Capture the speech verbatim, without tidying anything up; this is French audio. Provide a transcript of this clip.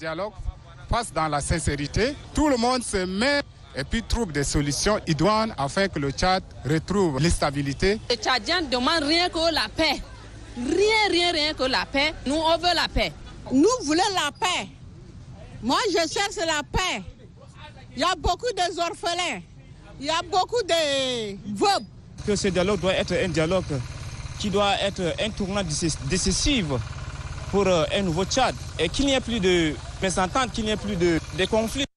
dialogue passe dans la sincérité. Tout le monde se met et puis trouve des solutions idoines afin que le Tchad retrouve l'instabilité. Les Tchadiens ne demandent rien que la paix. Rien, rien, rien que la paix. Nous, on veut la paix. Nous voulons la paix. Moi, je cherche la paix. Il y a beaucoup d'orphelins. Il y a beaucoup de veuves. Que ce dialogue doit être un dialogue qui doit être un tournant décisif pour un nouveau Tchad. Et qu'il n'y ait plus de mésentente, qu'il n'y ait plus de, de conflits.